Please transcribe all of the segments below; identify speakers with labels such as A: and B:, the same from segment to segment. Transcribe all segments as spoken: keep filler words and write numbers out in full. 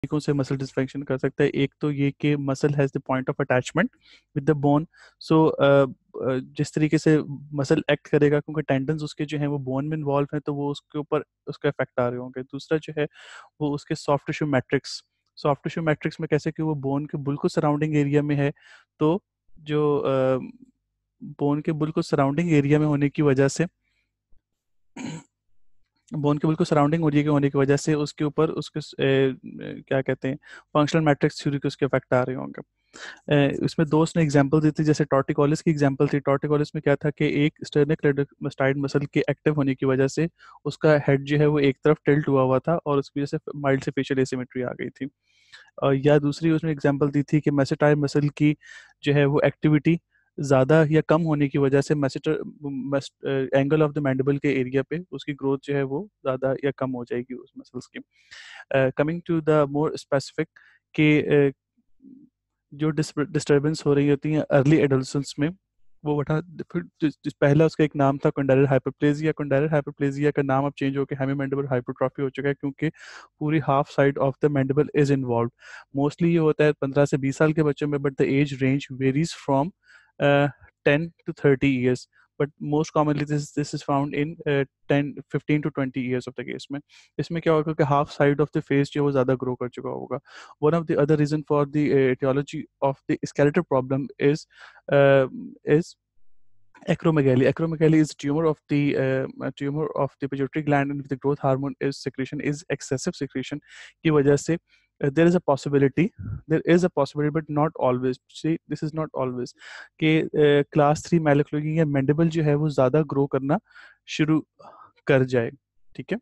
A: तरीकों से muscle dysfunction कर सकता है। एक तो ये कि muscle has the point of attachment with the bone, so जिस तरीके से मसल एक्ट करेगा, क्योंकि टेंडन्स उसके जो हैं वो बोन में इन्वॉल्व हैं, तो वो उसके ऊपर उसका इफेक्ट आ रहे होंगे। दूसरा जो है वो उसके soft tissue matrix, soft tissue matrix में कैसे कि वो बोन के बिल्कुल सराउंडिंग एरिया में है, तो जो बोन के बिल्कुल सराउंडिंग एरिया में होने की वजह से बोन के बिल्कुल सराउंडिंग एरिया के होने की वजह से उसके ऊपर उसके ए, क्या कहते हैं फंक्शनल मैट्रिक्स थ्योरी के उसके इफेक्ट आ रहे होंगे। इसमें दोस्त ने एग्जांपल दी थी, जैसे टॉर्टिकोलिस की एग्जांपल थी। टॉर्टिकोलिस में क्या था कि एक स्टर्निक्लेडोमास्टाइड मसल के एक्टिव होने की वजह से उसका हेड जो है वो एक तरफ टिल्ट हुआ हुआ था और उसकी वजह से माइल्ड से फेशियल एसिमेट्री आ गई थी। और या दूसरी उसमें एग्जांपल दी थी कि मेसेटाइल मसल की जो है वो एक्टिविटी ज़्यादा या कम होने की वजह से masseter angle of the mandible के एरिया पे उसकी ग्रोथ जो है वो ज़्यादा या कम हो जाएगी उस मसल्स की। Coming to the more specific कि uh, जो डिस्टर्बेंस हो रही होती हैं अर्ली एडोलसेंस में, वो बता फिर जिस, जिस पहला उसका एक नाम था कंडाइलर हाइपरप्लेजिया। कंडाइलर हाइपरप्लेजिया का नाम अब चेंज होकर हेमीमैंडिबल हाइपरट्रॉफी हो चुका है, क्योंकि पूरी half side of the mandible is involve. Mostly ये होता है पंद्रह से बीस साल के बच्चों में, but the age range varies from ten to thirty years, but most commonly this this is found in ten fifteen to twenty years of the case में। इसमें क्या होगा कि half side of the face जो है वो ज़्यादा grow कर चुका होगा। One of the other reason for the uh, etiology of the skeletal problem is uh, is acromegaly. Acromegaly is a tumor of the uh, a tumor of the pituitary gland, and the growth hormone is secretion is excessive secretion की वजह से uh, there is a possibility there is a possibility but not always, see this is not always कि class three malocclusion या mandible जो है वो ज़्यादा grow करना शुरू कर जाए। ठीक है,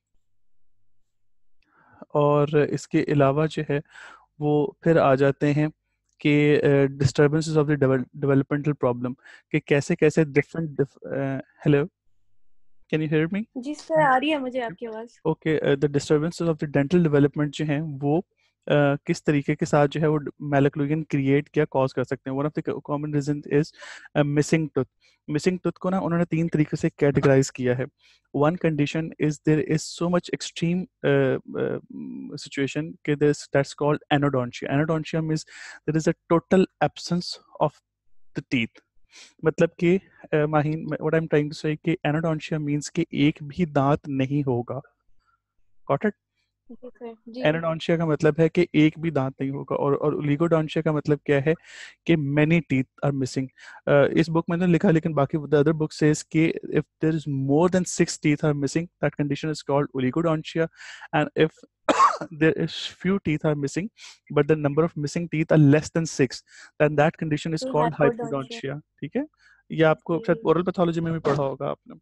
A: और इसके अलावा जो है वो फिर आ जाते हैं कि disturbances of the developmental problem, कि कैसे कैसे different. Hello, can you hear me?
B: जी सर, आ रही है मुझे आपकी आवाज।
A: Okay, the disturbances of the dental development जो हैं वो uh, किस तरीके के साथ जो है वो मैलाक्लूगन क्रिएट क्या कॉज कर सकते हैं। One of the common reason is missing tooth. Missing tooth को ना उन्होंने तीन तरीके से कैटेगराइज किया है। One condition is there is so much extreme situation कि this that's called anodontia. Anodontia means there is a total absence of the teeth. मतलब कि uh, Maheen, what I am trying to say कि एनोडोंशिया means कि एक भी दांत नहीं होगा। Got it?
B: जी सर। जी
A: एनोडोंशिया का मतलब है कि एक भी दांत नहीं होगा, और और ओलिगोडोंशिया का मतलब क्या है कि मेनी टीथ आर मिसिंग। इस बुक में तो लिखा, लेकिन बाकी द अदर बुक सेज कि if there is more than six teeth are missing, that condition is called oligodontia, and if there is few teeth are missing but the number of missing teeth are less than six, then that condition is
B: तो
A: called
B: हाइपोडोंशिया।
A: hypodontia। ठीक है, ये आपको शायद
B: जी
A: oral pathology में भी पढ़ा होगा आपने।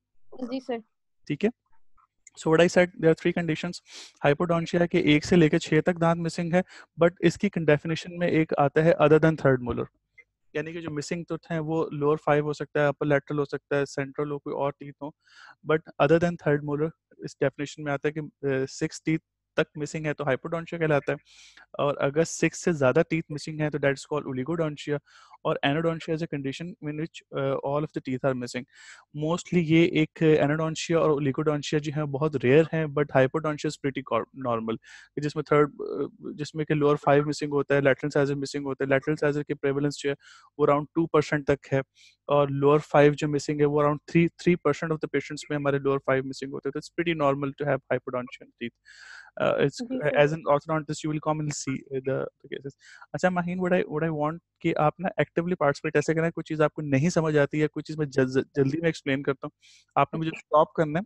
B: जी सर।
A: ठीक है, so what I said, there are three conditions. Hypodontia के एक से लेकर छह तक दांत मिसिंग है, बट इसकी डेफिनेशन में एक आता है अदर देन थर्ड मोलर, यानी कि जो मिसिंग टूथ हैं वो लोअर फाइव हो सकता है, अपर लैटरल हो सकता है, सेंट्रल हो, कोई और टीथ हो, but other than third molar इस डेफिनेशन में आता है कि सिक्स टीथ तक मिसिंग है तो हाइपोडोंशिया कहलाता है, और अगर सिक्स से ज्यादा टीथ मिसिंग है तो दैट इज कॉल्ड ओलिगोडोंशिया, और anodontia is a condition in which all of the teeth are missing. Mostly ये एक एनोडोंशिया और ओलिगोडोंशिया जो है बहुत रेयर है, but hypodontia is pretty normal, जिसमें थर्ड जिसमें कि लोअर फाइव मिसिंग होता है, लैटरल साइजर मिसिंग होता है। लैटरल साइजर की प्रेवलेंस जो है वो अराउंड टू परसेंट तक है, और लोअर फाइव जो मिसिंग है वो around three three percent of the patients में हमारे लोअर फाइव मिसिंग होते हैं। तो it's pretty normal to have hypodontia teeth. uh, it's
B: जी sir.
A: as an orthodontist you will commonly see uh, the, the cases। अच्छा Maheen, what I what I want कि आप ना एक्टिवली पार्टिसिपेट ऐसे करें, कुछ चीज़ आपको नहीं समझ आती है, कुछ चीज़ मैं जल, जल्दी में एक्सप्लेन करता हूँ, आपने मुझे स्टॉप करना है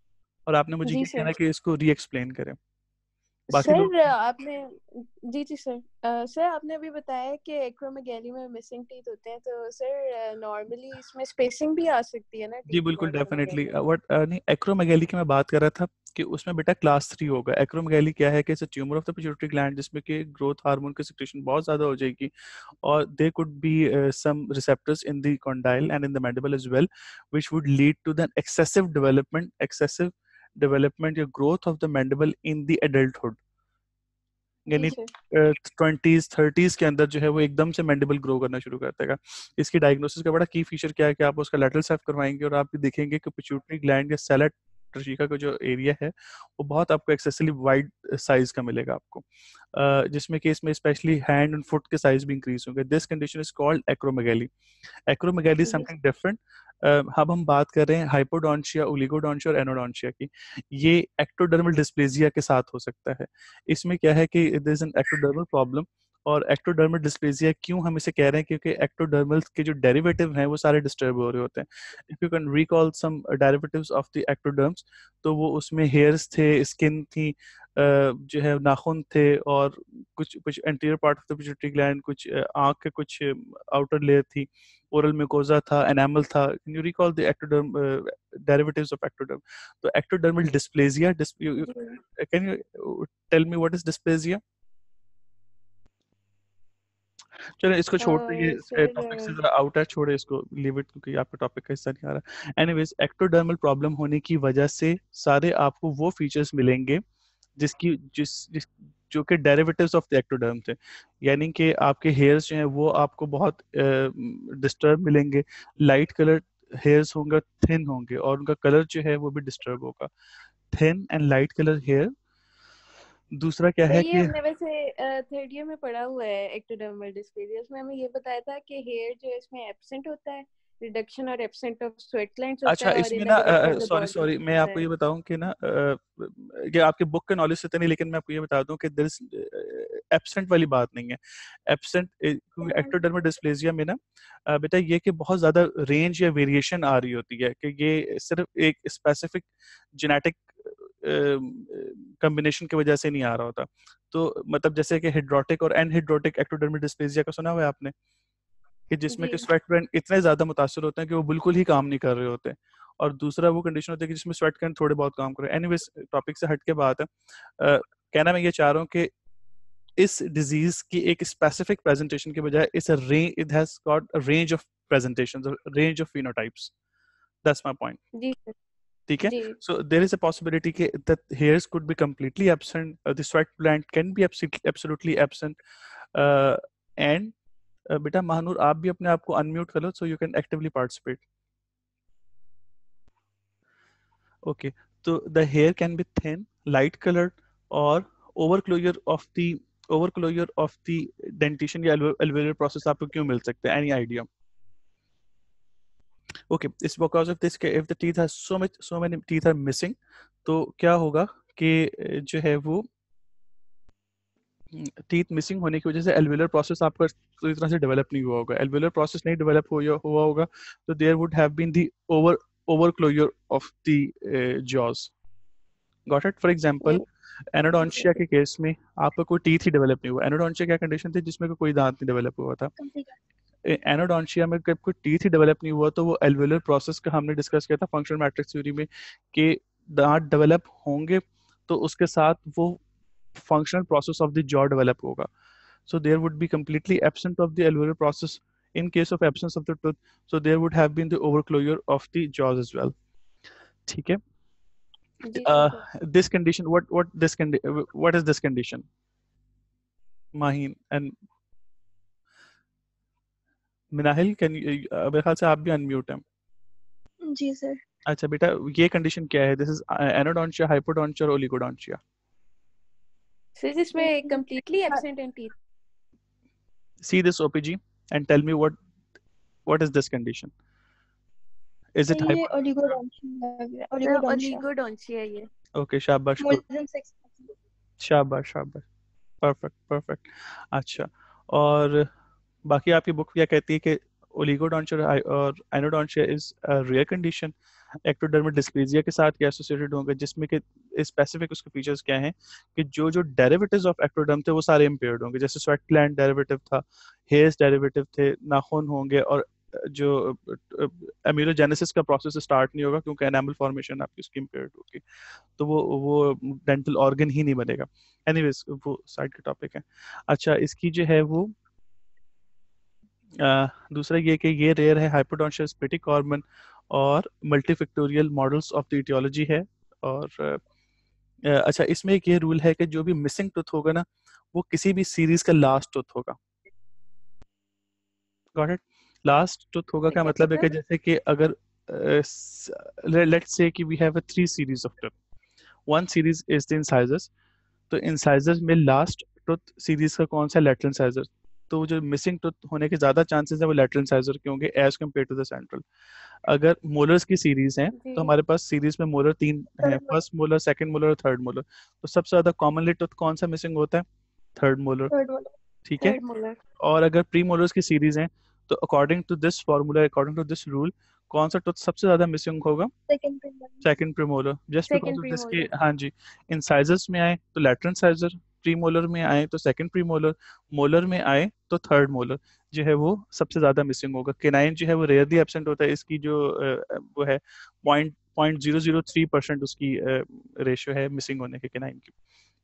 A: और आपने मुझे
B: जी
A: ये कहना
B: सर।
A: है कि इसको री एक्सप्लेन करें। बाकी लोग
B: सर आपने जी जी सर। अ, सर आपने अभी बताया कि एक्रोमेगैली में मिसिंग टीथ होते हैं, तो सर नॉर्मली इसमें स्पेसिंग भी आ सकती है ना
A: जी
B: टीथ में
A: बिल्कुल डेफिनेटली,
B: एक्रोमेगैली में?
A: व्हाट नहीं एक्रोमेगैली की मैं बात कर रहा था कि उसमें बेटा क्लास थ्री होगा। एक्रोमेगैली क्या है कि it's a tumour of the pituitary gland, जिसमें कि ग्रोथ हार्मोन की सिक्रेशन बहुत ज़्यादा हो जाएगी, और they could be some receptors in the condyle and in the mandible as well, which would lead to the excessive development excessive development या growth of the mandible in the adulthood,
B: जी
A: यानी
B: sir.
A: Twenties thirties के अंदर जो है वो एकदम से मैंडिबल ग्रो करना शुरू कर देगा। इसकी डायग्नोसिस का बड़ा की फीचर क्या है कि आप उसका लैटरल सेफ करवाएंगे और आप भी देखेंगे कि पिट्यूटरी ग्लैंड या सैलेट ट्रचीका का जो एरिया है वो बहुत आपको एक्सेसिवली वाइड साइज का मिलेगा आपको, uh, जिसमें कि इसमें स्पेशली हैंड एंड फुट के साइज भी इंक्रीज होंगे. This condition is called acromegaly. Acromegaly is something different. अब हम बात कर रहे हैं हाइपोडोंशिया, ओलिगोडोंशिया और एनोडोंशिया की. ये एक्टोडर्मल डिस्प्लेजिया के साथ हो सकता है. इसमें क्या है कि there is an ectodermal problem. और एक्टोडर्मल डिस्प्लेजिया क्यों हम इसे कह रहे हैं, क्योंकि एक्टोडर्मल के जो डेरिवेटिव हैं वो सारे डिस्टर्ब हो रहे होते हैं. If you can recall some derivatives of the ectoderms, तो वो उसमें हेयर्स थे, स्किन थी, uh, जो है नाखून थे, और कुछ कुछ anterior part of the pituitary gland, कुछ uh, आंख के कुछ आउटर लेयर थी, ओरल म्यूकोजा था, एनामल था. Can you recall the ectoderm derivatives of ectoderm? तो ectodermal dysplasia, can you tell me what is dysplasia? चलो इसको छोड़ते, ये टॉपिक से
B: सर
A: जरा आउट है, छोड़े इसको, लीव इट, क्योंकि आपके टॉपिक का हिस्सा नहीं आ रहा. एनीवेज, एक्टोडर्मल प्रॉब्लम होने की वजह से सारे आपको वो फीचर्स मिलेंगे जिसकी जिस जिस जो कि डेरिवेटिव्स ऑफ द एक्टोडर्म थे. यानी कि आपके हेयर्स जो हैं वो आपको बहुत डिस्टर्ब मिलेंगे. लाइट कलर हेयर्स होंगे, थिन होंगे, और उनका कलर जो है वो भी डिस्टर्ब होगा. Thin and light colour hair. दूसरा क्या
B: सर
A: है
B: ये
A: कि
B: हमने वैसे थर्ड ईयर में पढ़ा हुआ है एक्टोडर्मल डिस्प्लेजिया. उसमें हमें ये बताया था कि हेयर जो है इसमें एब्सेंट होता है, रिडक्शन और एब्सेंट ऑफ स्वेट ग्लैंड्स होता
A: अच्छा,
B: है, और
A: इसमें ना
B: elevation of the
A: sorry
B: body
A: sorry मैं
B: होता
A: आपको
B: है.
A: ये बताऊं कि ना, अ, ये आपके बुक के नॉलेज से तो नहीं, लेकिन मैं आपको ये बता दूं कि दिस एब्सेंट वाली बात नहीं है. एब्सेंट क्योंकि एक्टोडर्मल डिस्प्लेजिया में ना, अ, बेटा ये कि बहुत ज्यादा रेंज या वेरिएशन आ रही होती है, कि ये सिर्फ एक स्पेसिफिक जेनेटिक कॉम्बिनेशन की वजह से नहीं आ रहा होता. तो मतलब जैसे कि हिड्रोटिक और एनहिड्रोटिक एक्टोडर्मल डिस्प्लेजिया का सुना हुआ है आपने, कि जिसमें
B: जी
A: कि स्वेट ग्लैंड इतने ज्यादा मुतासर होते हैं कि वो बिल्कुल ही काम नहीं कर रहे होते. और दूसरा वो कंडीशन होती है कि जिसमें स्वेट ग्लैंड थोड़े बहुत काम कर रहे हैं. एनीवेज, टॉपिक से हट के बात है. अ, कहना मैं ये चाह रहा हूँ कि इस डिजीज की एक स्पेसिफिक प्रेजेंटेशन के बजाय इस range, it has got a range of presentations, range of phenotypes. That's my point.
B: जी सर.
A: ठीक है.
B: जी
A: so there is a possibility कि that hairs could be completely absent, the sweat gland can be absolutely absent. And बेटा महानूर, आप भी अपने आप को अनम्यूट कर लो, so you can actively participate. Okay. तो the hair can be thin, light coloured, और overclosure of the overclosure of the dentition या alveolar प्रोसेस आपको क्यों मिल सकते हैं? Any idea? Okay, it's because of this, if the teeth has so much so many teeth are missing, तो क्या होगा कि अ, जो है वो टीथ मिसिंग होने की वजह से एल्वेलर प्रोसेस आपका पूरी तरह से डेवलप नहीं हुआ होगा. एल्वेलर प्रोसेस नहीं डेवलप हुआ हुआ होगा, तो there would have been the over over closure of the jaws. Got it? For example, anodontia के केस में आपका कोई टीथ ही डेवलप नहीं हुआ. एनोडोंशिया क्या कंडीशन थी जिसमें कोई दांत नहीं डेवलप हुआ था. एनोडोंशिया में जब कोई टीथ ही डेवलप नहीं हुआ, तो वो एल्वेलर प्रोसेस का हमने डिस्कस किया था फंक्शनल मैट्रिक्स थ्योरी में, कि दांत डेवलप होंगे तो उसके साथ वो functional process of the jaw develop होगा. So there would be completely absent of the alveolar process in case of absence of the tooth. So there would have been the overclosure of the jaws as well. ठीक है.
B: जी
A: Uh,
B: sir.
A: this condition, what what this condi- what is this condition? Mahin and Minahil, can you, uh, मेरे ख्याल से आप भी unmute हैं.
B: जी सर.
A: अच्छा बेटा, ये कंडीशन क्या है? दिस इज एनोडोंशिया, हाइपोडोंशिया और ओलिगोडोंशिया.
B: सर जिसमें completely absent in teeth.
A: See this O P G and tell me what what is this condition? Is it
C: ये
A: hypo?
C: ओलिगोडोंशिया लग रहा है.
B: सर
C: ओलिगोडोंशिया.
B: ओलिगोडोंशिया ये.
A: Okay, शाबाश,
C: मोर देन सिक्स.
A: शाबाश शाबाश. Perfect perfect. अच्छा, और बाकी आपकी बुक क्या कहती है कि ओलिगोडोंशिया और anodontia is rare condition, ectodermal dysplasia के साथ क्या एसोसिएटेड होंगे, जिसमें कि स्पेसिफिक उसके फीचर्स क्या हैं कि जो जो डेरिवेटिव्स ऑफ एक्टोडर्म थे वो सारे इम्पेयर्ड होंगे. जैसे स्वेट ग्लैंड डेरिवेटिव था, हेयर्स डेरिवेटिव थे, नाखून होंगे, और जो एम्यूलोजेनेसिस का प्रोसेस स्टार्ट नहीं होगा क्योंकि एनामल फॉर्मेशन आपकी उसकी इम्पेयर्ड होगी, तो वो वो डेंटल ऑर्गन ही नहीं बनेगा. एनीवेज, वो साइड का टॉपिक है. अच्छा, इसकी जो है वो Uh, दूसरा ये कि ये रेयर है, हाइपोडोंशिया इज प्रीटी कॉमन, और multifactorial models of the etiology है. और uh, अच्छा, इसमें एक ये रूल है कि जो भी मिसिंग टूथ होगा ना, वो किसी भी सीरीज का लास्ट टूथ होगा. Got it? लास्ट टूथ होगा क्या मतलब है कि जैसे कि अगर लेट्स से कि we have a three series of tooth, one series is the incisors, तो इंसाइजर्स में लास्ट टूथ सीरीज का कौन सा लेटरल इंसाइजर, तो जो मिसिंग टूथ होने के ज्यादा चांसेस है वो लेटरल इंसाइजर के होंगे as compare to the central. अगर मोलर्स की सीरीज है तो
B: जी
A: हमारे पास सीरीज में मोलर तीन है, फर्स्ट मोलर, सेकंड मोलर और थर्ड मोलर, तो सबसे ज्यादा कॉमनली टूथ कौन सा मिसिंग होता है, थर्ड मोलर,
B: थर्ड मोलर।
A: ठीक है।
B: Third molar.
A: और अगर प्री मोलर्स की सीरीज है तो according to this formula, according to this rule, कौन सा टूथ सबसे ज्यादा मिसिंग होगा,
B: second premolar.
A: Second premolar, just because
B: second
A: of this के,
B: प्रीमोलर।
A: हाँ जी, इंसाइजर्स में आए तो लेटरल इंसाइजर, प्रीमोलर में आए तो सेकंड प्रीमोलर, मोलर में आए तो थर्ड मोलर जो है वो सबसे ज्यादा मिसिंग होगा। केनाइन जो है वो रेयरली एब्सेंट होता है, इसकी जो अ, वो है point point zero zero three percent उसकी रेशियो है मिसिंग होने के केनाइन की,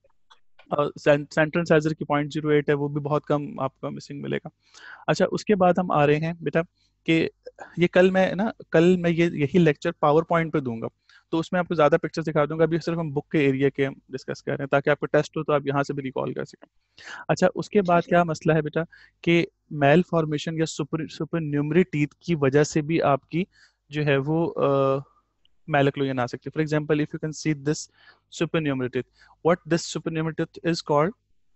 A: और सेंट्रल इंसाइजर की पॉइंट जीरो एट है, वो भी बहुत कम आपका मिसिंग मिलेगा। अच्छा, उसके बाद हम आ रहे हैं बेटा कि ये कल मैं ना कल मैं ये यही लेक्चर पावर पॉइंट पे दूंगा, तो उसमें आपको ज्यादा पिक्चर्स दिखा दूंगा, अभी सिर्फ हम बुक के एरिया के हम डिस्कस कर रहे हैं ताकि आपको टेस्ट हो तो आप यहाँ से भी रिकॉल कर सकें। अच्छा, उसके
B: जी
A: बाद
B: सर।
A: क्या मसला है बेटा कि मेल फॉर्मेशन या सुपर सुपर न्यूमरी टीथ की वजह से भी आपकी जो है वो मैलक्लोजन आ सकती है। For example, if you can see this supernumerary teeth, what this supernumerary teeth is called,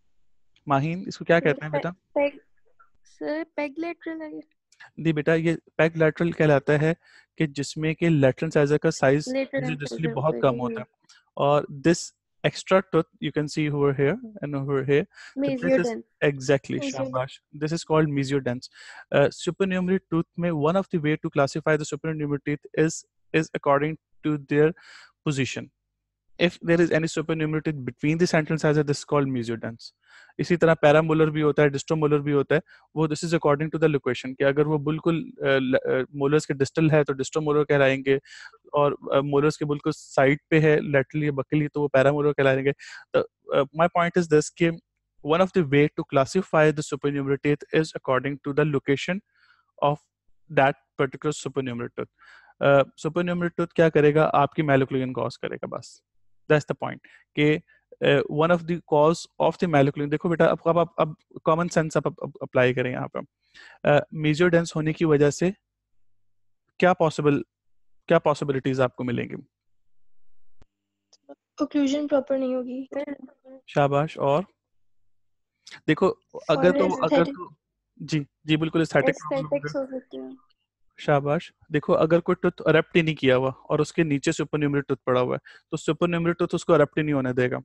A: Maheen इसको क्या कहते हैं बेटा?
B: पेग सर, पेग लेटरल है।
A: दी बेटा, ये पैक लैटरल कहलाता है कि जिसमें कि लैटरल इंसाइजर का साइज
B: लेटरल
A: इंसिडेंटली बहुत
B: इंसाइजर
A: कम
B: जी।
A: होता है, और this extra tooth you can see over here and over here, तो दिस इज
B: मेजियोडेंस।
A: एग्जैक्टली, शाबाश, this is called mesiodens. Supernumerary tooth में one of the way to classify the supernumerary teeth is is according to their position. if there is any supernumerary between the central incisor, this is called mesiodense. इसी तरह पैरामोलर भी होता है, डिस्टोमोलर भी होता है, वो this is according to the location, कि अगर वो बिल्कुल मोलर्स के डिस्टल है तो डिस्टोमोलर कहलाएंगे, और मोलर्स के बिल्कुल साइड पे है लैटरली या बकली तो वो पैरामोलर कहलाएंगे। तो माय पॉइंट इज दिस कि one of the way to classify the supernumerary teeth is according to the location of that particular supernumerary tooth. uh, supernumerary tooth क्या करेगा, आपकी मैलोक्लोजन कॉज करेगा, बस दैट्स द पॉइंट कि one of the cause of the malocclusion. देखो बेटा, अब अब अब कॉमन सेंस आप अप्लाई करें यहाँ पे, मेजोडेंस होने की वजह से क्या पॉसिबल क्या पॉसिबिलिटीज आपको मिलेंगी?
B: ओक्लूजन प्रॉपर नहीं होगी।
A: शाबाश। और देखो, अगर तो अगर
B: एस्थेटिक
A: तो जी जी बिल्कुल एस्थेटिक प्रॉब्लम होगा।
B: एस्थेटिक्स हो सकते हैं।
A: शाबाश। देखो, अगर कोई टूथ अरेप्ट ही नहीं किया हुआ और उसके नीचे सुपरन्यूमरी टूथ पड़ा हुआ है, तो सुपरन्यूमरी टूथ उसको अरेप्ट ही नहीं होने देगा,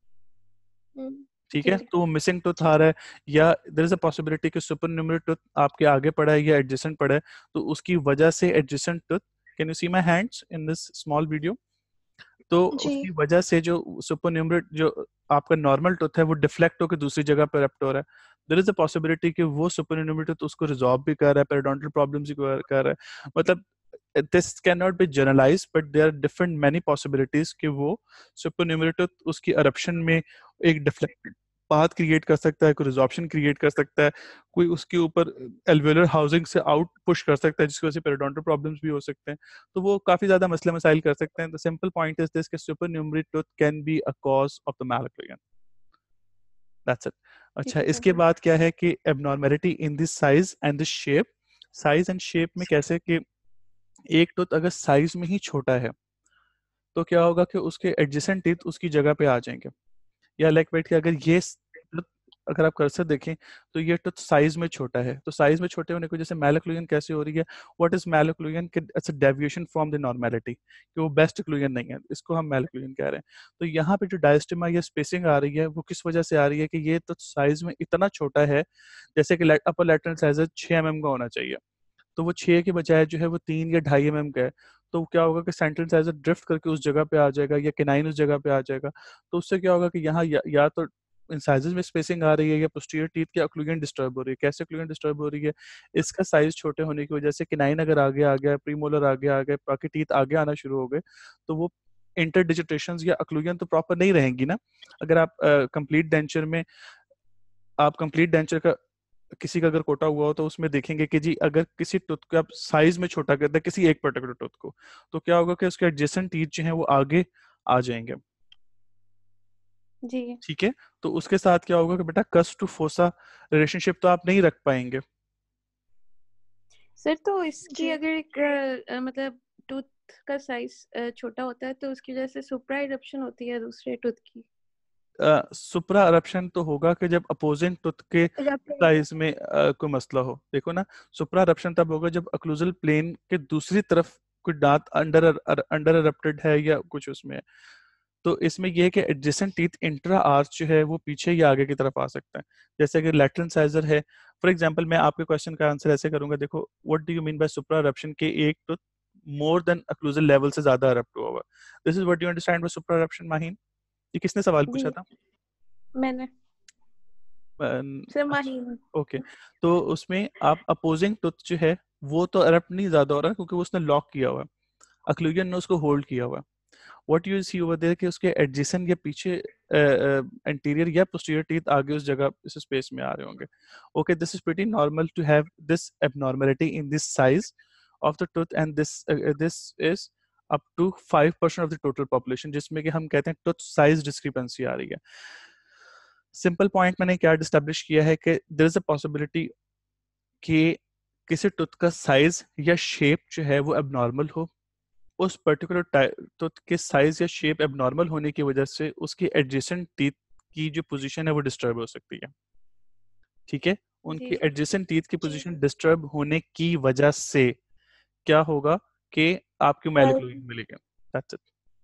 B: हम्म,
A: ठीक है,
B: जी
A: तो वो मिसिंग टूथ आ रहा है, या देयर इज अ पॉसिबिलिटी कि सुपरन्यूमरी टूथ आपके आगे पड़ा है या एडजेसेंट पड़ा है, तो उसकी वजह से adjacent tooth, can you see my hands in this small video, तो
B: जी
A: उसकी वजह से जो सुपरन्यूमरेट जो आपका नॉर्मल टूथ है वो डिफ्लेक्ट होकर दूसरी जगह पर रेप्ट हो रहा है, देयर इज अ पॉसिबिलिटी कि वो सुपरन्यूमरेट टूथ उसको रिजॉल्व भी कर रहा है, पेरिडोंटल प्रॉब्लम्स भी कर रहा है, मतलब this can not be generalize, but there are different many possibilities कि वो सुपरन्यूमरेट टूथ उसकी अरप्शन में एक डिफ्लेक्टेड पाथ क्रिएट कर सकता है, कोई रिजॉर्प्शन क्रिएट कर सकता है, कोई उसके ऊपर एल्वेलर हाउसिंग से आउट पुश कर सकता है जिसकी वजह से पेरिडोंटल प्रॉब्लम्स भी हो सकते हैं, तो वो काफी ज्यादा मसले मसाइल कर सकते हैं। The simple point is this कि supernumerary tooth can be a cause of the malocclusion, that's it.
B: ठीक
A: अच्छा,
B: है सर।
A: इसके बाद क्या है कि abnormality in this size and this shape. Size and shape में कैसे कि एक टूथ अगर साइज में ही छोटा है तो क्या होगा कि उसके एडजेसेंट टीथ उसकी जगह पे आ जाएंगे, या लाइक वेट कि अगर ये tooth, अगर आप कर्सर देखें तो ये टूथ साइज में छोटा है, तो साइज में छोटे होने की वजह से मैलोक्लोजन कैसे हो रही है, व्हाट इज मैलोक्लोजन, कि it's a deviation from the normality, कि वो बेस्ट क्लोजन नहीं है, इसको हम मैलोक्लोजन कह रहे हैं। तो यहाँ पे जो डायस्टेमा या स्पेसिंग आ रही है वो किस वजह से आ रही है कि ये तो साइज में इतना छोटा है, जैसे कि अपर लैटरल साइज छह एम एम का होना चाहिए, तो वो छह के बजाय जो है वो तीन या ढाई एम एम का है, तो क्या होगा कि सेंट्रल इंसाइजर ड्रिफ्ट करके उस जगह पे आ जाएगा या केनाइन उस जगह पे आ जाएगा, तो उससे क्या होगा कि यहाँ या, या तो इंसाइजर्स में स्पेसिंग आ रही है या पोस्टीरियर टीथ की ऑक्लूजन डिस्टर्ब हो रही है। कैसे ऑक्लूजन डिस्टर्ब हो रही है, इसका साइज छोटे होने की वजह से केनाइन अगर आगे आ गया, प्रीमोलर आगे आ गए, बाकी टीथ आगे आना शुरू हो गए, तो वो इंटरडिजिटेशन या ऑक्लूजन तो प्रॉपर नहीं रहेंगी ना। अगर आप कंप्लीट uh, डेंचर में आप कंप्लीट डेंचर का किसी का अगर कोटा हुआ हो तो उसमें देखेंगे कि जी अगर किसी टूथ को आप साइज में छोटा कर दें किसी एक पर्टिकुलर टूथ को, तो क्या होगा कि उसके एडजेसेंट टीथ जो है वो आगे आ जाएंगे,
B: जी
A: ठीक है। तो उसके साथ क्या होगा कि बेटा कस टू फोसा रिलेशनशिप तो आप नहीं रख पाएंगे।
B: सर, तो इसकी
C: जी
B: अगर एक अ, मतलब टूथ का साइज छोटा होता है तो उसकी वजह से सुप्रा इरप्शन होती है दूसरे टूथ की?
A: सुप्रा अरप्शन तो होगा कि जब अपोजिंग टूथ के साइज में uh, कोई मसला हो। देखो ना, सुप्रा अरप्शन तब होगा जब अक्लूजल प्लेन के दूसरी तरफ कोई दांत अंडर अंडर अरप्टेड है या कुछ उसमें है। तो इसमें यह है कि एडजेसेंट टीथ इंट्रा आर्च जो है वो पीछे या आगे की तरफ आ सकता है। जैसे अगर लैटरल इंसाइजर है, फॉर एग्जांपल, मैं आपके क्वेश्चन का आंसर ऐसे करूंगा। देखो, what do you mean by supra eruption के एक tooth more than occlusal level से ज्यादा अरप्ट हुआ हुआ। This is what you understand by supra eruption, Maheen? ये किसने सवाल पूछा
B: जी
A: था?
B: मैंने सर माहीन।
A: ओके, तो उसमें आप अपोजिंग टूथ जो है वो तो अरप्ट नहीं ज्यादा हो रहा क्योंकि वो उसने लॉक किया हुआ है, अक्लूजन ने उसको होल्ड किया हुआ है। What you see over there कि उसके एडजेसेंट या पीछे एंटीरियर या पोस्टीरियर टीथ आगे उस जगह इस स्पेस में आ रहे होंगे। Okay, this is pretty normal to have this abnormality in this size of the tooth and this this is up to five percent of the total population, जिसमें कि हम कहते हैं टूथ साइज डिस्क्रिपेंसी आ रही है। सिंपल पॉइंट मैंने क्या डिस्टेब्लिश किया है कि देयर इज अ पॉसिबिलिटी कि किसी टूथ का साइज या शेप जो है वो एबनॉर्मल हो। उस पर्टिकुलर टूथ के साइज या शेप एबनॉर्मल होने की वजह से उसकी एडजेसेंट टीथ की जो पोजीशन है वो डिस्टर्ब हो सकती है। ठीक है, उनकी एडजेसेंट टीथ की पोजीशन डिस्टर्ब होने की वजह से क्या होगा कि आपको मैलिक्यूलिंग मिलेगा। That's it.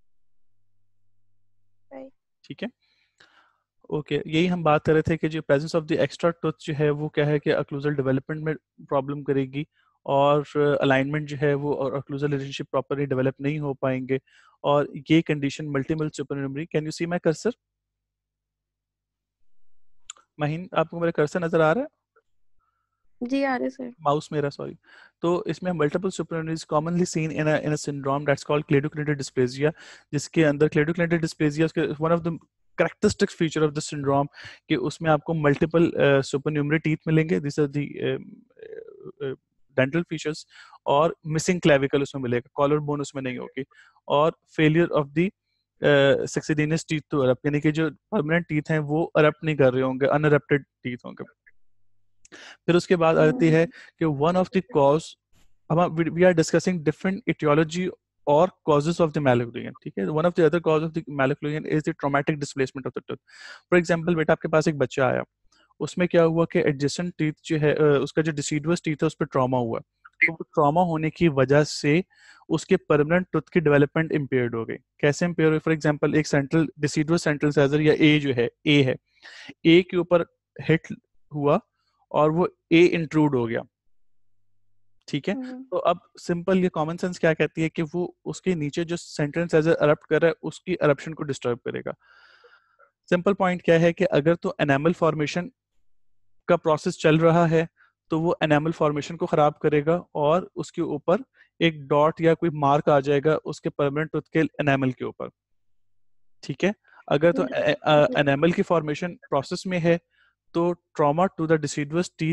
A: ठीक है, ओके okay, यही हम बात कर रहे थे कि जो presence of the extra tooth जो है वो क्या है कि अक्लूजल डेवलपमेंट में प्रॉब्लम करेगी और अलाइनमेंट जो है वो और अक्लूजल रिलेशनशिप प्रॉपरली डेवलप नहीं हो पाएंगे और ये condition multiple supernumerary. Can you see my cursor? Maheen, आपको मेरा कर्सर नजर आ रहा है?
B: जी आ रहे सर।
A: माउस मेरा, सॉरी। तो इसमें multiple supernumeraries commonly seen in in a syndrome that's called cleidocranial dysplasia, जिसके अंदर क्लेडोक्लेनिकल डिस्प्लेसिया उसके one of the characteristic feature of the syndrome कि उसमें आपको multiple uh, supernumerary teeth मिलेंगे, these are the uh, uh, dental features, और missing clavicle उसमें मिलेगा, collar bone उसमें नहीं होगी, और failure of the succedaneous teeth to erupt, यानी कि जो परमानेंट टीथ हैं वो erupt नहीं कर रहे होंगे, अनरप्टेड टीथ होंगे। फिर उसके बाद आती है कि वन ऑफ द कॉज, हम we are discussing different etiology और causes of the malaclusion। ठीक है, one of the other cause of the malaclusion is the traumatic displacement of the tooth। for example, बेटा आपके पास एक बच्चा आया, उसमें क्या हुआ कि एडजेसेंट टीथ जो है उसका जो डिसीडुअस टीथ है उस पर ट्रॉमा हुआ, तो वो ट्रॉमा होने की वजह से उसके परमानेंट टूथ की डेवलपमेंट इम्पेयर्ड हो गई। कैसे इम्पेयर हुई? फॉर एग्जांपल, एक सेंट्रल डिसीडुअस सेंट्रल इंसाइजर या ए जो है, ए है, ए के ऊपर हिट हुआ और वो ए इंट्रूड हो गया। ठीक है, तो अब सिंपल ये कॉमन सेंस क्या कहती है कि वो उसके नीचे जो सेंट्रल इंसाइजर अरप्ट कर रहा है उसकी अरप्शन को डिस्टर्ब करेगा। सिंपल पॉइंट क्या है कि अगर तो एनामल फॉर्मेशन का प्रोसेस चल रहा है तो वो एनामल फॉर्मेशन को खराब करेगा और उसके ऊपर एक डॉट या कोई मार्क आ जाएगा उसके परमानेंट टूथ के एनामल के ऊपर। ठीक है, अगर तो एनामल की फॉर्मेशन प्रोसेस में है तो trauma to the deciduous teeth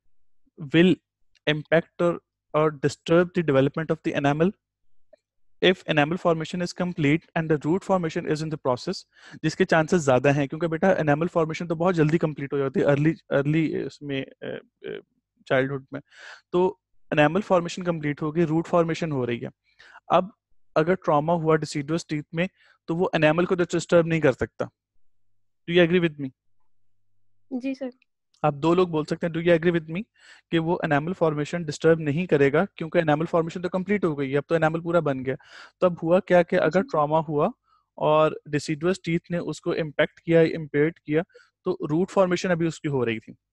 A: will impact or, or disturb the development of the enamel. If enamel formation is complete and the root formation is in the process, जिसके chances ज़्यादा हैं क्योंकि बेटा enamel formation तो बहुत जल्दी complete हो जाती है early early इसमें childhood में, तो enamel formation complete होगी, root formation हो रही है। अब अगर trauma हुआ deciduous teeth में तो वो enamel को disturb नहीं कर सकता। Do you agree with me?
B: जी सर।
A: आप दो लोग बोल सकते हैं do you agree with me कि वो एनामल फॉर्मेशन डिस्टर्ब नहीं करेगा क्योंकि एनामल फॉर्मेशन तो कंप्लीट हो गई है, अब तो एनामल पूरा बन गया। तो अब हुआ क्या कि अगर ट्रॉमा हुआ और डिसीडुअस टीथ ने उसको इम्पैक्ट किया, इम्पेयर्ड किया, तो रूट फॉर्मेशन अभी उसकी हो रही थी।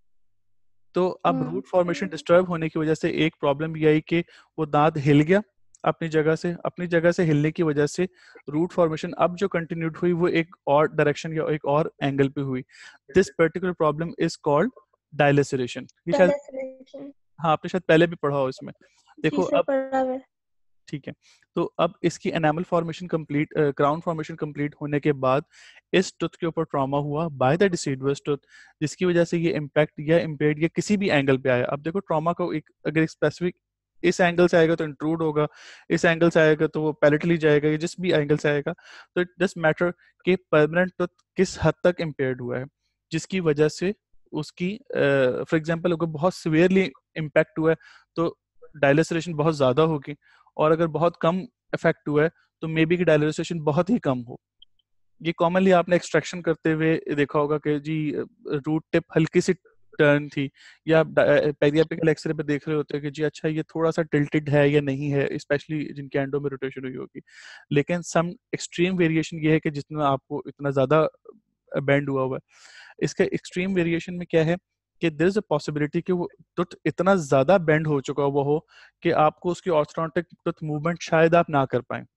A: तो अब रूट फॉर्मेशन डिस्टर्ब होने की वजह से एक प्रॉब्लम ये आई कि वो दांत हिल गया अपनी जगह से, अपनी जगह से हिलने की वजह से रूट फॉर्मेशन अब जो कंटिन्यूड हुई वो एक और डायरेक्शन या एक और एंगल पे हुई। This particular problem is called dilaceration. ये शायद, हाँ, आपने शायद पहले भी पढ़ा हो इसमें। देखो अब, ठीक है, तो अब इसकी enamel formation complete, crown formation complete होने के बाद इस टूथ के ऊपर ट्रॉमा हुआ बाय द डिसीडुअस टूथ, जिसकी वजह से ये इम्पैक्ट या इम्पेयर्ड या किसी भी एंगल पे आया। अब देखो ट्रॉमा को एक अगर एक स्पेसिफिक इस एंगल से आएगा तो इंट्रूड होगा, इस एंगल से आएगा तो वो पैलेटली जाएगा, या जिस भी एंगल से आएगा, तो इट डज मैटर कि परमानेंट टूथ किस हद तक इम्पेयर्ड हुआ है, जिसकी वजह से उसकी फॉर एग्जांपल अगर बहुत सिवियरली इम्पैक्ट हुआ है तो डायलेसरेशन बहुत ज़्यादा होगी, और अगर बहुत कम इफेक्ट हुआ है तो मे बी की डायलराइजेशन बहुत ही कम हो। ये कॉमनली आपने एक्सट्रैक्शन करते हुए देखा होगा कि जी रूट टिप हल्की सी टर्न थी, या पेरियापिकल एक्सरे पे देख रहे होते हैं कि जी अच्छा ये थोड़ा सा टिल्टेड है या नहीं है, स्पेशली जिनके एंडो में रोटेशन हुई होगी। लेकिन सम एक्सट्रीम वेरिएशन ये है कि जितना आपको इतना ज्यादा बेंड हुआ हुआ है, इसके एक्सट्रीम वेरिएशन में क्या है कि देयर इज अ पॉसिबिलिटी कि वो टूथ इतना ज्यादा बेंड हो चुका हुआ हो कि आपको उसकी ऑर्थोडोंटिक टूथ मूवमेंट शायद आप ना कर पाए,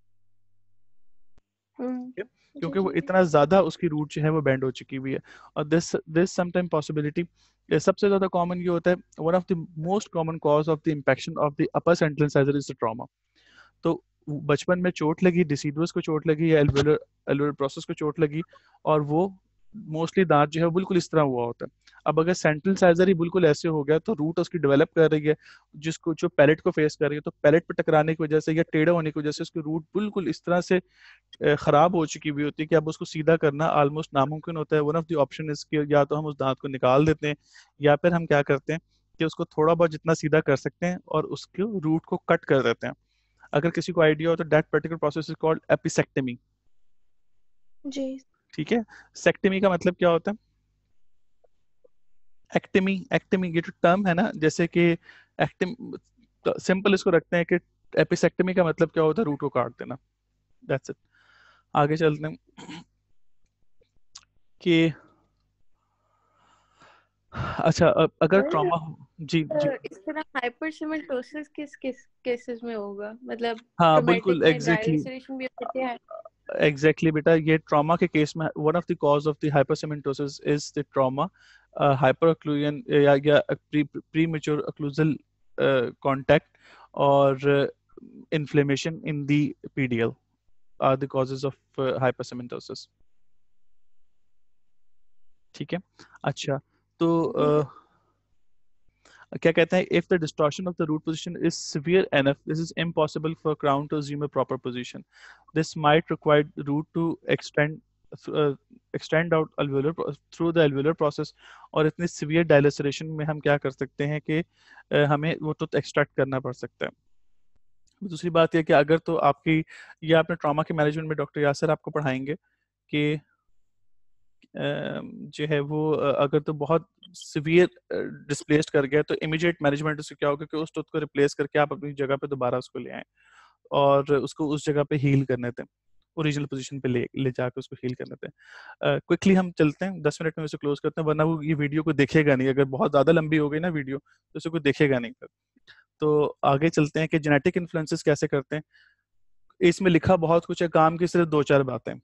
A: क्योंकि वो इतना ज्यादा उसकी रूट जो है वो बेंड हो चुकी हुई है। और दिस दिस समटाइम पॉसिबिलिटी, सबसे ज्यादा कॉमन ये होता है, one of the most common cause of the infection of the upper central incisor is the trauma. तो बचपन में चोट लगी, डिसीडुअस को चोट लगी या एल्वेलर एल्वेलर प्रोसेस को चोट लगी, और वो मोस्टली दांत जो है बिल्कुल इस तरह हुआ होता है। अब अगर सेंट्रल इंसाइजर ही बिल्कुल ऐसे हो गया तो रूट उसकी डेवलप कर रही है, जिसको जो पैलेट को फेस कर रही है, तो पैलेट पे टकराने की वजह से या टेढ़ा होने की वजह से उसकी रूट बिल्कुल इस तरह से खराब हो चुकी हुई होती है कि अब उसको सीधा करना ऑलमोस्ट नामुमकिन होता है। One of the option is कि या तो हम उस दांत को निकाल देते हैं, या फिर हम क्या करते हैं कि उसको थोड़ा बहुत जितना सीधा कर सकते हैं और उसके रूट को कट कर देते हैं। अगर किसी को आइडिया हो तो that particular process is called apicoectomy.
B: जी।
A: ठीक है, सेक्टमी का मतलब क्या होता है? एक्टमी, एक्टमी ये जो टर्म है ना, जैसे कि एक्टम, सिंपल इसको रखते हैं कि एपिसेक्टमी का मतलब क्या होता है? रूट को काट देना, दैट्स इट। आगे चलते हैं कि अच्छा अगर ट्रॉमा, जी जी
B: इस तरह हाइपरसिमेंटोसिस किस किस केसेस में होगा? मतलब
A: हाँ
B: ट्रोमेटिक
A: बिल्कुल
B: में
A: एग्जैक्टली
B: डायलिसरेशन भी होती है?
A: एग्जैक्टली बेटा, ये ट्रॉमा के केस में one of the cause of the hypercementosis is the trauma, hyper occlusion या या प्री मैच्योर ऑक्लूजल कांटेक्ट और inflammation in the PDL are the causes of hypercementosis. ठीक है, अच्छा तो uh, क्या कहते हैं, if the distortion of the root position is severe enough, this is impossible for crown to assume a proper position. This might require the root to extend uh, extend out alveolar through the alveolar process, और इतनी severe dilaceration में हम क्या कर सकते हैं कि uh, हमें वो tooth extract करना पड़ सकता है। दूसरी बात यह कि अगर तो आपकी, ये आपने ट्रॉमा के मैनेजमेंट में डॉक्टर यासर आपको पढ़ाएंगे कि जो है वो अगर तो बहुत सिवियर डिस्प्लेस्ड कर गया तो इमीडिएट मैनेजमेंट उससे क्या होगा कि उस टूथ को रिप्लेस करके आप अपनी जगह पे दोबारा उसको ले आए और उसको उस जगह पे हील करने दें, ओरिजिनल पोजीशन पे ले ले जाकर उसको हील करने दें। क्विकली हम चलते हैं, दस मिनट में उसे क्लोज करते हैं, वरना वो ये वीडियो को देखेगा नहीं, अगर बहुत ज़्यादा लंबी हो गई ना वीडियो तो उसे कोई देखेगा नहीं फिर। तो आगे चलते हैं कि जेनेटिक इन्फ्लुएंसेस कैसे करते हैं। इसमें लिखा बहुत कुछ है, काम की सिर्फ दो चार बातें।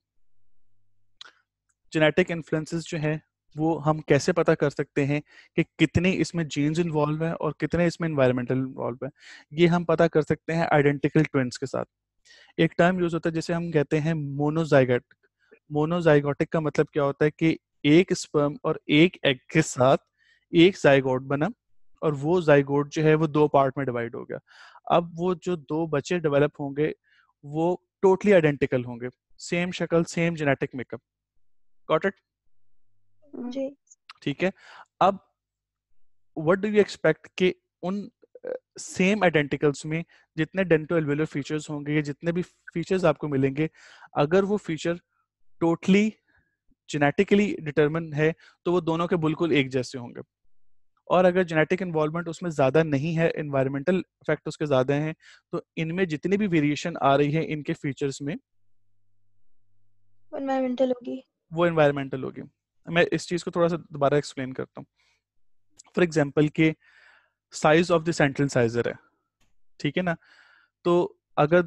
A: जेनेटिक इन्फ्लुएंसेस जो है वो हम कैसे पता कर सकते हैं कि कितने इसमें जीन्स इन्वॉल्व है और कितने इसमें इन्वायरमेंटल इन्वॉल्व है। ये हम पता कर सकते हैं आइडेंटिकल ट्विन्स के साथ। एक टर्म यूज होता है जिसे हम कहते हैं मोनोजाइगोट। मोनोजाइगोटिक का मतलब क्या होता है कि एक स्पर्म और एक एग के साथ एक जाइगोट बना और वो जाइगोट जो है वो दो पार्ट में डिवाइड हो गया। अब वो जो दो बच्चे डेवलप होंगे वो टोटली आइडेंटिकल होंगे, सेम शक्ल same genetic makeup. Got it?
B: जी।
A: ठीक है, अब व्हाट डू यू एक्सपेक्ट कि उन सेम uh, आइडेंटिकल्स में जितने डेंटो एल्वेलर फीचर्स होंगे या जितने भी फीचर्स आपको मिलेंगे, अगर वो फीचर टोटली जेनेटिकली डिटरमिन है तो वो दोनों के बिल्कुल एक जैसे होंगे। और अगर जेनेटिक इन्वॉल्वमेंट उसमें ज़्यादा नहीं है, इन्वायरमेंटल इफेक्ट उसके ज़्यादा हैं, तो इनमें जितनी भी वेरिएशन आ रही है इनके फीचर्स में
B: एनवायरमेंटल होगी,
A: वो एनवायरमेंटल होगी। मैं इस चीज़ को थोड़ा सा दोबारा एक्सप्लेन करता हूँ। फॉर एग्जाम्पल के size of the central incisor है, ठीक है ना, तो अगर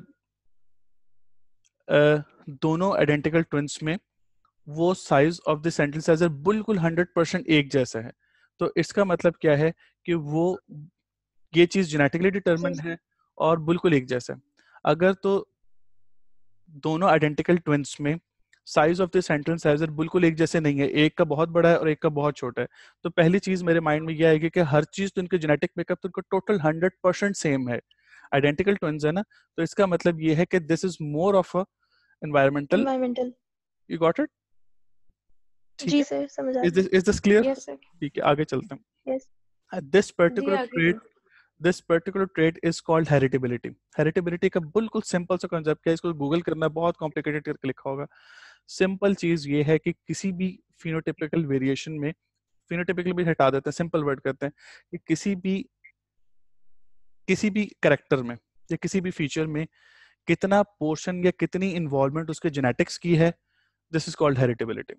A: uh, दोनों आइडेंटिकल ट्विंस में वो size of the central incisor बिल्कुल हंड्रेड परसेंट एक जैसा है, तो इसका मतलब क्या है कि वो ये चीज जेनेटिकली डिटरमिन्ड है और बिल्कुल एक जैसा है। अगर तो दोनों आइडेंटिकल ट्विंस में size of the central incisor बिल्कुल एक जैसे नहीं है, एक का बहुत बड़ा है और एक का बहुत छोटा है, तो पहली चीज मेरे माइंड में ये आएगी कि हर चीज तो इनके जेनेटिक मेकअप तो इनका टोटल हंड्रेड परसेंट सेम है, आइडेंटिकल ट्विंस है ना, तो इसका मतलब ये है कि this is more of a environmental.
B: Environmental.
A: You got it? ठीक
B: जी
A: है,
B: सर, समझ आ
A: इज
B: गया।
A: This is this clear?
B: Yes sir.
A: ठीक है, आगे चलते हैं।
B: यस
A: दिस
B: जी,
A: पर्टिकुलर
B: आगे
A: ट्रेट,
B: बढ़ो।
A: This particular trait is called heritability. Heritability का बिल्कुल सिंपल सा कॉन्सेप्ट है, इसको गूगल करना बहुत कॉम्प्लिकेटेड करके लिखा होगा। सिंपल चीज ये है कि किसी भी फिनोटिपिकल वेरिएशन में, फिनोटिपिकल भी हटा देते हैं, सिंपल वर्ड करते हैं कि किसी भी किसी भी करेक्टर में या किसी भी फीचर में कितना पोर्शन या कितनी इन्वॉल्वमेंट उसके जेनेटिक्स की है, दिस इज कॉल्ड हेरिटेबिलिटी।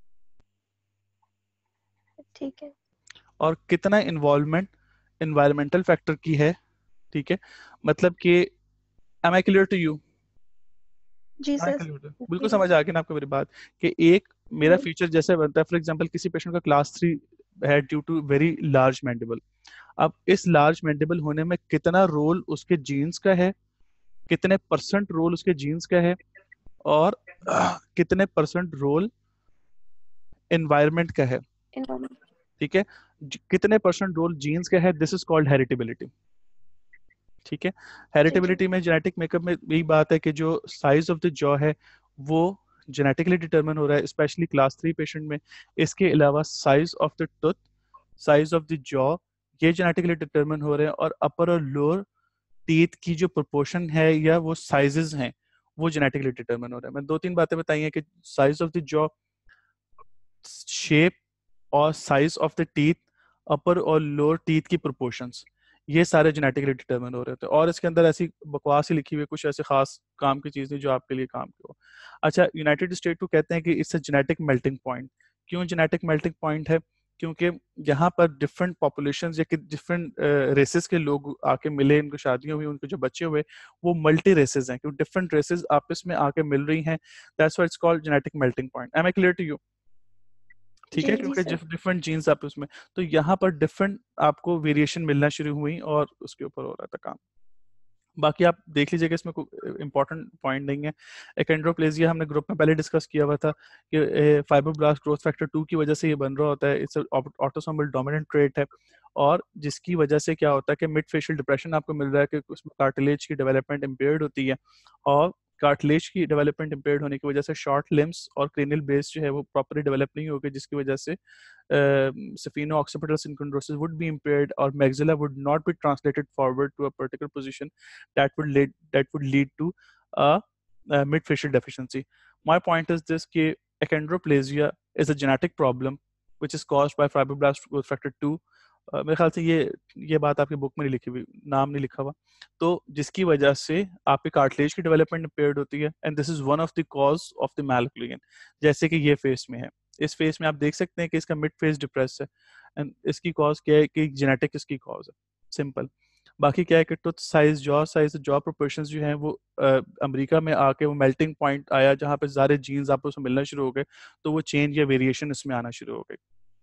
B: ठीक है।
A: और कितना इन्वॉल्वमेंट एनवायरमेंटल फैक्टर की है, ठीक है, मतलब कि am I clear to you?
B: जी सर।
A: बिल्कुल समझ आ गई ना आपको मेरी बात कि एक मेरा फीचर जैसे बनता है, फॉर एग्जांपल किसी पेशेंट का क्लास थ्री है due to very large mandible. अब इस लार्ज मैंडिबल होने में कितना रोल उसके जीन्स का है, कितने परसेंट रोल उसके जीन्स का है, और आ, कितने परसेंट रोल एनवायरनमेंट का है, ठीक है, कितने परसेंट रोल जीन्स का है, दिस इज कॉल्ड हेरिटेबिलिटी। ठीक है, हेरिटेबिलिटी में जेनेटिक मेकअप में यही बात है कि जो साइज ऑफ द जॉ है वो जेनेटिकली डिटरमिन हो रहा है, स्पेशली क्लास थ्री पेशेंट में। इसके अलावा size of the tooth, size of the jaw, ये जेनेटिकली डिटरमिन हो रहे हैं, और अपर और लोअर टीथ की जो प्रोपोर्शन है या वो साइजेस हैं वो जेनेटिकली डिटरमिन हो रहे हैं। मैं दो तीन बातें बताई हैं कि size of the jaw, shape और size of the teeth, upper और लोअर टीथ की प्रोपोर्शंस, ये सारे जेनेटिकली डिटरमिन हो रहे थे। और इसके अंदर ऐसी बकवास ही लिखी हुई कुछ ऐसे खास काम की चीज नहीं जो आपके लिए काम की हो। अच्छा, यूनाइटेड स्टेट को कहते हैं कि इससे जेनेटिक मेल्टिंग पॉइंट। क्यों जेनेटिक मेल्टिंग पॉइंट है? क्योंकि यहाँ पर डिफरेंट पॉपुलेशन या डिफरेंट रेसेस के लोग आके मिले, इनको शादियां हुई, उनके जो बच्चे हुए वो मल्टी रेसेस हैं, क्योंकि डिफरेंट रेसेस आपस में आके मिल रही हैं। That's why it's called genetic melting point. Am I clear to you? ठीक है, क्योंकि डिफरेंट जीन्स आप उसमें, तो यहाँ पर डिफरेंट आपको वेरिएशन मिलना शुरू हुई और उसके ऊपर हो रहा था काम। बाकी आप देख लीजिएगा, इसमें कोई इंपॉर्टेंट पॉइंट नहीं है। एकेंड्रोप्लेजिया हमने ग्रुप में पहले डिस्कस किया हुआ था कि फाइब्रोब्लास्ट ग्रोथ फैक्टर टू की वजह से ये बन रहा होता है। इट्स ऑटोसोमल डोमिनेंट ट्रेट है, और जिसकी वजह से क्या होता है कि मिड फेशियल डिप्रेशन आपको मिल रहा है, कि उसमें कार्टिलेज की डेवलपमेंट इम्पेयर्ड होती है, और कार्टिलेज की डेवलपमेंट इम्पेयर्ड होने की वजह से शॉर्ट लिम्स और क्रेनियल बेस जो है वो प्रॉपरली डेवलप नहीं होगी, जिसकी वजह से सफिनो ऑक्सीपिटल सिंक्रोनोसिस वुड बी impaired, और maxilla would not be translated forward to a particular position that would lead that would lead to a, a mid-facial deficiency. My point is this कि achondroplasia is a genetic problem which is caused by fibroblast growth factor two. Uh, मेरे ख्याल से ये ये बात आपकी book में नहीं लिखी हुई, नाम नहीं लिखा हुआ, तो जिसकी वजह से आपके कार्टिलेज की डेवलपमेंट इम्पेयर्ड होती है, and this is one of the cause of the malalignment, जैसे कि ये फेस में है। इस फेस में आप देख सकते हैं कि इसका मिड फेस डिप्रेस है, एंड इसकी कॉज क्या है कि जेनेटिक इसकी कॉज है, सिंपल। बाकी क्या है कि tooth size, jaw size, jaw proportions जो हैं वो आ, अमेरिका में आके वो मेल्टिंग पॉइंट आया जहाँ पे सारे जीन्स आपस में मिलना शुरू हो गए, तो वो चेंज या वेरिएशन इसमें आना शुरू हो गई।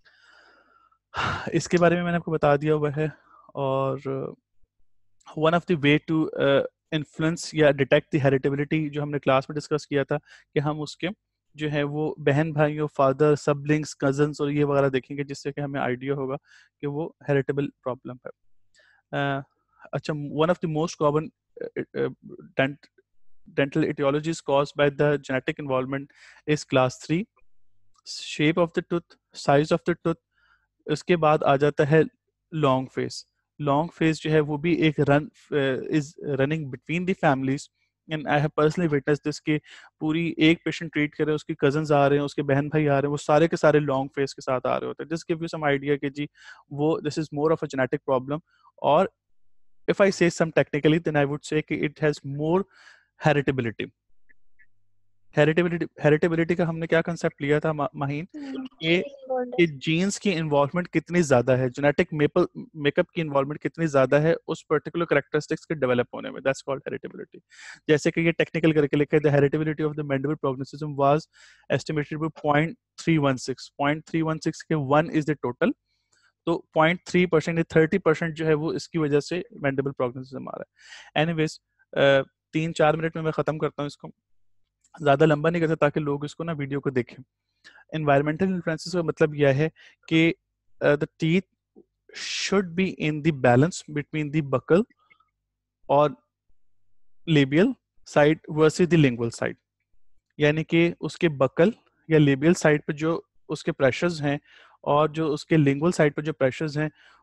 A: इसके बारे में मैंने आपको बता दिया हुआ है। और one of the way to influence या डिटेक्ट द हेरिटेबिलिटी जो हमने क्लास में डिस्कस किया था कि हम उसके जो है वो बहन भाइयों, फादर, सबलिंग्स, कजन्स और ये वगैरह देखेंगे, जिससे कि हमें आइडिया होगा कि वो हेरिटेबल प्रॉब्लम है। uh, अच्छा, one of the most common dental etiologies caused by the genetic involvement is class three, shape of the tooth, size of the tooth। उसके बाद आ जाता है लॉन्ग फेस। लॉन्ग फेस जो है वो भी एक run is running between the families, and I have personally witness this कि पूरी एक पेशेंट ट्रीट करे, उसके कजन्स आ रहे हैं, उसके बहन भाई आ रहे हैं, वो सारे के सारे लॉन्ग फेस के साथ आ रहे होते हैं। This give you some idea कि जी वो this is more of a genetic problem. और if I say some technically then I would say कि it has more heritability. Heritability heritability का हमने क्या कंसेप्ट लिया था माहीन, कि कि जीन्स की इन्वॉल्वमेंट कितनी ज्यादा है, जेनेटिक मेकअप की इन्वॉल्वमेंट कितनी ज्यादा है उस पर्टिकुलर कैरेक्टरिस्टिक्स के डेवलप होने में, दैट्स कॉल्ड हेरिटेबिलिटी। जैसे कि ये टेक्निकल करके लिखा है, the heritability of the mandible prognathism was estimated by point three one six. Point three one six के वन इज द टोटल, तो पॉइंट थ्री परसेंट या थर्टी परसेंट जो है वो इसकी वजह से मैंडिबल प्रोग्नोसिज्म आ रहा है। एनीवेज, तीन चार मिनट में मैं खत्म करता हूँ इसको, ज्यादा लंबा नहीं करता ताकि लोग इसको ना वीडियो को देखें। एनवायरमेंटल इन्फ्लुएंसेस का मतलब यह है कि the teeth should be in the balance between the buccal और labial side versus the lingual side, यानी कि उसके बकल या लेबियल साइड पर जो उसके प्रेशर्स हैं और जो उसके लिंगुअल साइड पर जो प्रेशर्स हैं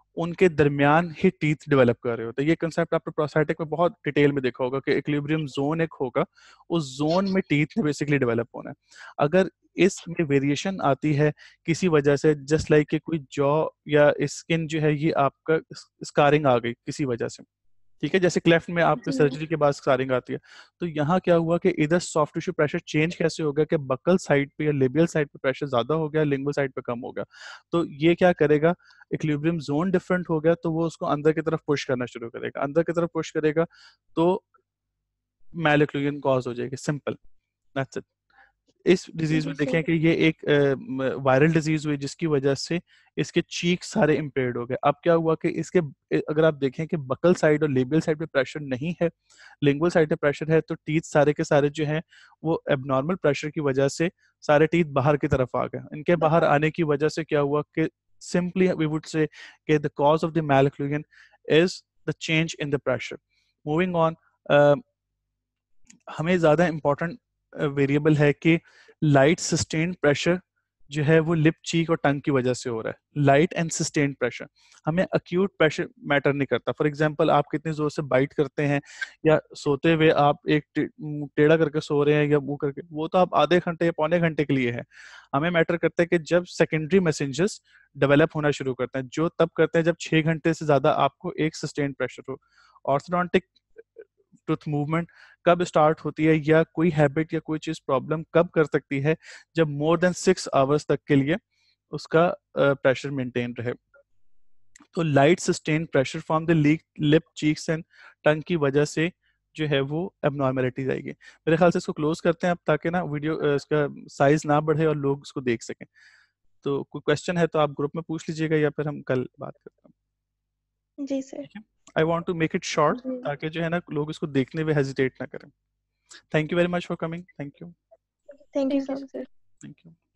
A: उनके दरमियान ही टीथ डेवलप कर रहे होते हैं। ये कंसेप्ट आपने प्रोस्थेटिक में बहुत डिटेल में देखा होगा कि इक्विलिब्रियम जोन एक होगा, उस जोन में टीथ ने बेसिकली डेवलप होना है। अगर इसमें वेरिएशन आती है किसी वजह से, जस्ट लाइक कि कोई जॉ या स्किन जो है ये आपका स्कारिंग आ गई किसी वजह से, ठीक है, जैसे क्लेफ्ट में आपके
B: जी
A: सर्जरी के बाद स्कारिंग आती है, तो यहाँ क्या हुआ कि इधर सॉफ्ट टिश्यू प्रेशर चेंज कैसे हो गया कि बकल साइड पे या लेबियल साइड पे प्रेशर ज्यादा हो गया, लिंगुअल साइड पे कम हो गया। तो ये क्या करेगा, इक्विलिब्रियम जोन डिफरेंट हो गया, तो वो उसको अंदर की तरफ पुश करना शुरू करेगा, अंदर की तरफ पुश करेगा तो मैलोक्लूजन कॉज हो जाएगी, सिंपल, दैट्स इट। इस डिजीज
B: जी
A: में
B: सर।
A: देखें कि ये एक वायरल डिजीज हुई जिसकी वजह से इसके चीक सारे इम्पेयर्ड हो गए। अब क्या हुआ कि इसके अगर आप देखें कि बकल साइड और लेबियल साइड पे प्रेशर नहीं है, लिंगुअल साइड पे प्रेशर है, तो टीथ सारे के सारे जो हैं वो एबनॉर्मल प्रेशर की वजह से सारे टीथ बाहर की तरफ आ गए। इनके बाहर आने की वजह से क्या हुआ कि सिंपली वी वुड से कि the cause of the malocclusion is the change in the pressure. Moving on, हमें ज़्यादा इम्पोर्टेंट वेरिएबल है कि लाइट सस्टेन्ड प्रेशर जो है वो लिप, चीक और टंग की वजह से हो रहा है। लाइट एंड सस्टेन्ड प्रेशर, हमें अक्यूट प्रेशर मैटर नहीं करता। फॉर एग्जांपल, आप कितनी जोर से बाइट करते हैं या सोते हुए आप एक टेढ़ा करके सो रहे हैं या मुंह करके, वो तो आप आधे घंटे या पौने घंटे के लिए है। हमें मैटर करता है कि जब सेकेंडरी मैसेंजर्स डेवलप होना शुरू करते हैं, जो तब करते हैं जब छः घंटे से ज़्यादा आपको एक सस्टेन्ड प्रेशर हो। ऑर्थोडोंटिक टूथ मूवमेंट कब स्टार्ट होती है या कोई हैबिट या कोई चीज प्रॉब्लम कब कर सकती है, जब मोर देन सिक्स आवर्स तक के लिए उसका प्रेशर मेंटेन रहे। तो light sustain pressure from the lip, cheeks and tongue की वजह से जो है वो एबनॉर्मेलिटीज आएगी। मेरे ख्याल से इसको क्लोज करते हैं अब, ताकि ना वीडियो इसका साइज ना बढ़े और लोग इसको देख सकें। तो कोई क्वेश्चन है तो आप ग्रुप में पूछ लीजिएगा या फिर हम कल बात करते हैं।
B: जी सर।
A: ठीक है, I want to make it short
B: जी
A: ताकि जो है ना लोग इसको देखने में हेजिटेट ना करें। Thank you very much for coming. Thank you.
B: Thank you so much sir.
A: Thank you.